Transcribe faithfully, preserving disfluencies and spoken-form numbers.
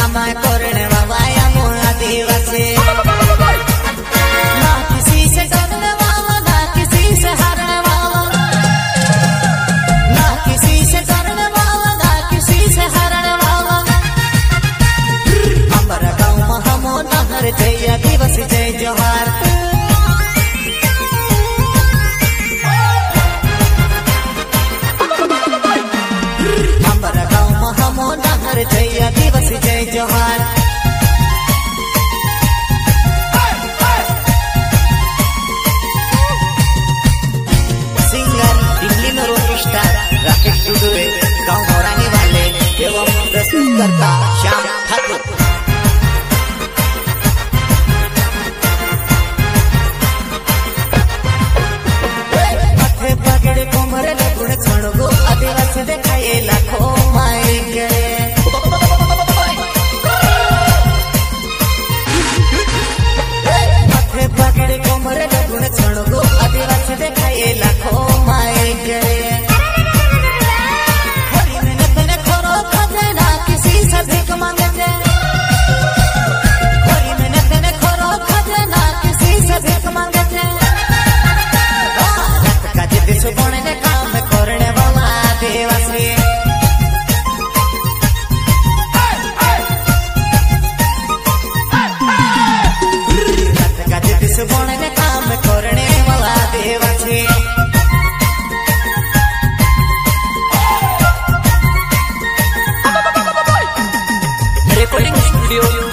मा करने वाला आदिवासी ना किसी से डरने वाला ना किसी से हारने वाला ना किसी से डरने वाला ना किसी से हारने वाला हमारा गाँव में हम नहर जय आदिवासी जय जोहार हमारा गाँव में हम नहर जय आदिवासी जय जोहार राकेश टुडुए गाँव मोरानी वाले एवं प्रस्तुत करता श्याम ठाकुर माथे पगड़े कोमर लगुण छणगो आदिवासी देखाए लाखों माई गए माथे पगड़े कोमर लगुण छणगो आदिवासी देखाए लाखों माई गए recording studio